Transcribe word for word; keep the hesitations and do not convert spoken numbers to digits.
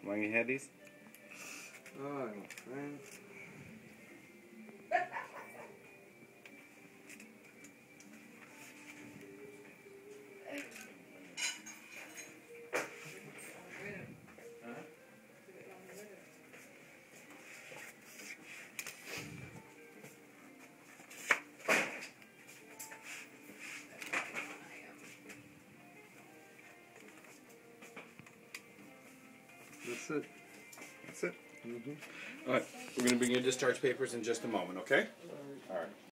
Long you had these? Oh, man. That's it. That's it. Mm-hmm. All right. We're going to bring your discharge papers in just a moment, okay? All right.